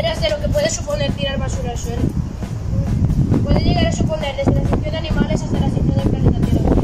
enteras de lo que puede suponer tirar basura al suelo. Puede llegar a suponer desde la extinción de animales hasta la extinción del planeta Tierra.